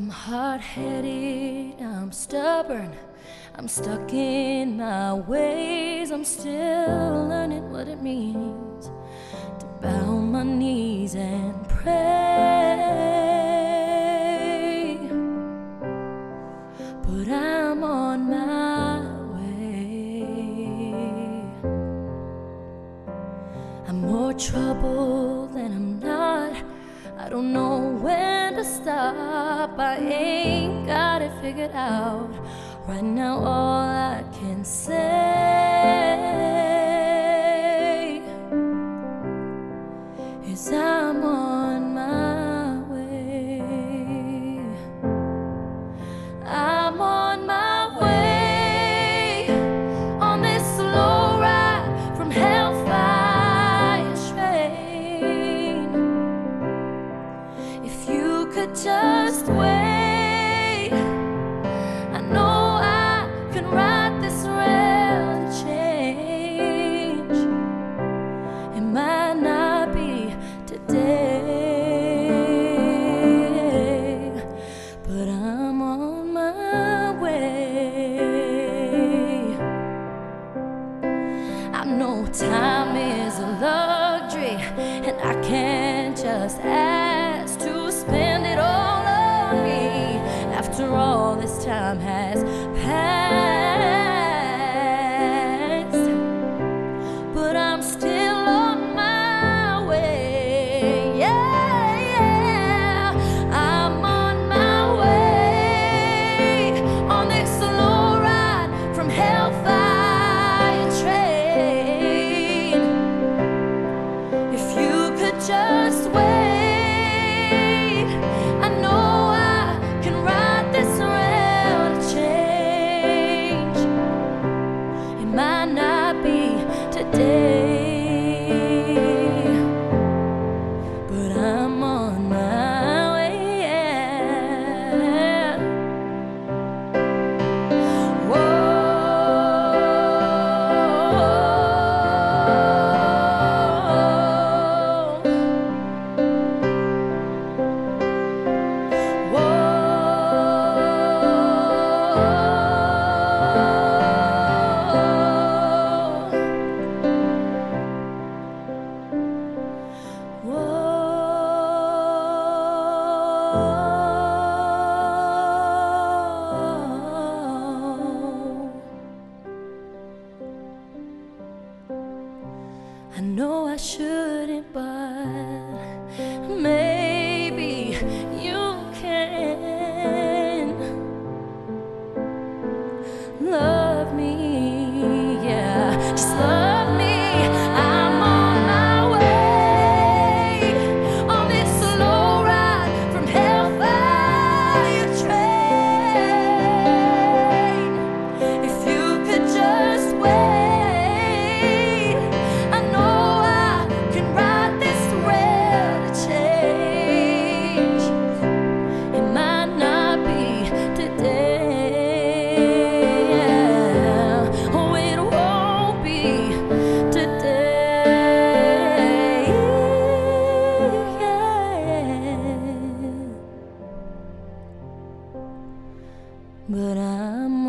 I'm hard-headed, I'm stubborn, I'm stuck in my ways. I'm still learning what it means to bow my knees and pray. But I'm on my way. I'm more trouble than I'm not. I don't know when to stop. I ain't got it figured out. Right now all I can say is I'm on my way. I'm on my way on this slow ride from hellfire train. If you could just wait, I know I can ride this rail to change. It might not be today, but I'm on my way. I know time is a luxury, and I can't just ask to spend it all on me. After all this time has passed, but I'm still on my way. Yeah, yeah. I'm on my way on this slow ride from hellfire train. If you could just wait, I know I can ride this rail to change. It might not be today, but I'm on my way. Yeah. I know I shouldn't, but maybe you can love me, yeah, just love me. I'm on my way on this slow ride from hellfire train. If you could just wait, I know I can ride this rail to change. It might not be today, yeah. Oh, it won't be today, yeah. But I'm